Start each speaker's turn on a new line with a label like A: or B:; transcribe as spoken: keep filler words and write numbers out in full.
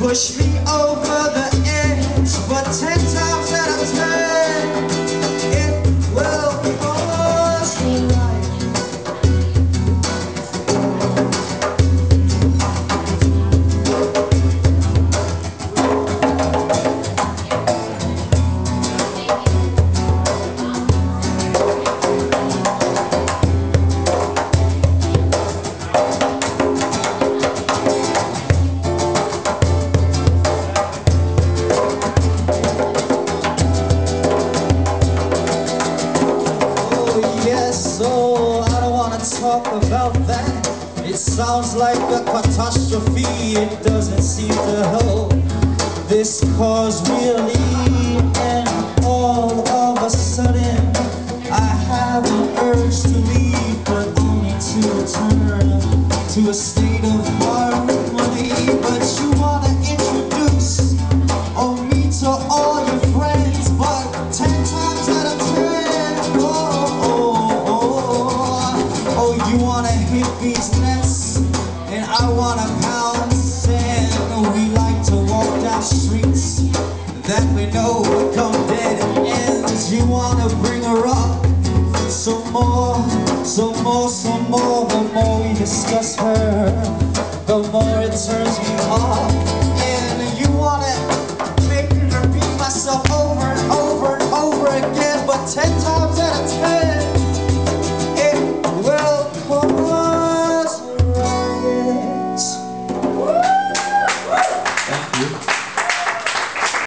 A: push me over the edge, but ten times out of ten, it will cause me right. So I don't wanna talk about that. It sounds like a catastrophe. It doesn't seem to help this cause really. And all of a sudden I have an urge to leave, but only to return to a state of harmony. But you wanna introduce oh, me to all your friends, but ten times out of ten, oh, oh, oh, you wanna hit these nets, and I wanna pound sand. We like to walk down streets that we know will come dead ends. You wanna bring her up some more, some more, some more. The more we discuss her, the more it turns me off.